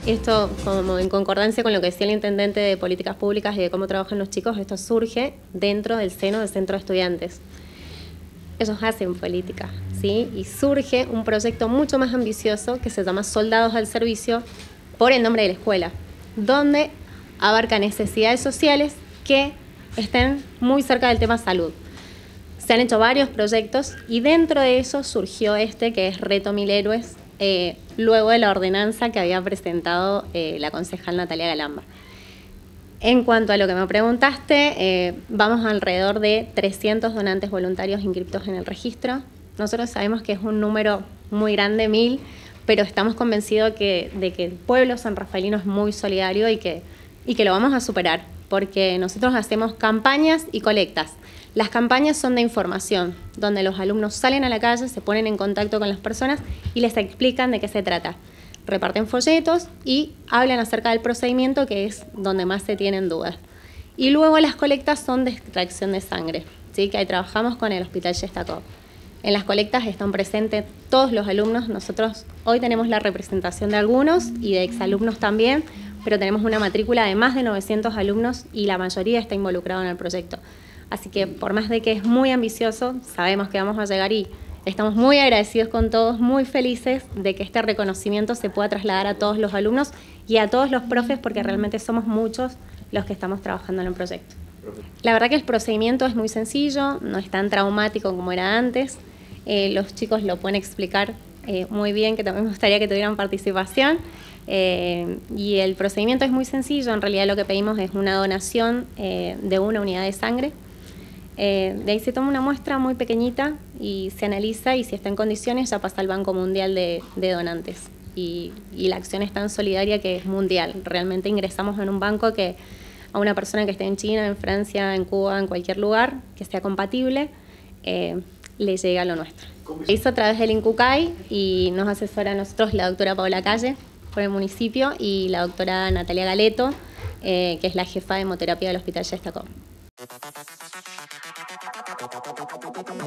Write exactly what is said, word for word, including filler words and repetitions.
esto como en concordancia con lo que decía el intendente de políticas públicas y de cómo trabajan los chicos, esto surge dentro del seno del centro de estudiantes. Ellos hacen política, ¿sí? Y surge un proyecto mucho más ambicioso que se llama Soldados al Servicio, por el nombre de la escuela, donde abarca necesidades sociales que estén muy cerca del tema salud. Se han hecho varios proyectos y dentro de eso surgió este que es Reto Mil Héroes, eh, luego de la ordenanza que había presentado eh, la concejal Natalia Galamba. En cuanto a lo que me preguntaste, eh, vamos alrededor de trescientos donantes voluntarios inscriptos en el registro. Nosotros sabemos que es un número muy grande, mil, pero estamos convencidos que, de que el pueblo sanrafaelino es muy solidario y que, y que lo vamos a superar, porque nosotros hacemos campañas y colectas. Las campañas son de información, donde los alumnos salen a la calle, se ponen en contacto con las personas y les explican de qué se trata. Reparten folletos y hablan acerca del procedimiento, que es donde más se tienen dudas. Y luego las colectas son de extracción de sangre, ¿sí? Que ahí trabajamos con el Hospital Yestakov. En las colectas están presentes todos los alumnos. Nosotros hoy tenemos la representación de algunos y de exalumnos también, pero tenemos una matrícula de más de novecientos alumnos y la mayoría está involucrado en el proyecto. Así que por más de que es muy ambicioso, sabemos que vamos a llegar y estamos muy agradecidos con todos, muy felices de que este reconocimiento se pueda trasladar a todos los alumnos y a todos los profes, porque realmente somos muchos los que estamos trabajando en el proyecto. La verdad que el procedimiento es muy sencillo, no es tan traumático como era antes. Eh, los chicos lo pueden explicar eh, muy bien, que también me gustaría que tuvieran participación. Eh, y el procedimiento es muy sencillo. En realidad lo que pedimos es una donación eh, de una unidad de sangre. Eh, de ahí se toma una muestra muy pequeñita y se analiza, y si está en condiciones ya pasa al Banco Mundial de, de Donantes. Y, y la acción es tan solidaria que es mundial. Realmente ingresamos en un banco que a una persona que esté en China, en Francia, en Cuba, en cualquier lugar que sea compatible, eh, le llega lo nuestro. Se hizo a través del INCUCAI y nos asesora a nosotros la doctora Paula Calle por el municipio y la doctora Natalia Galeto, eh, que es la jefa de hemoterapia del Hospital Yestakov.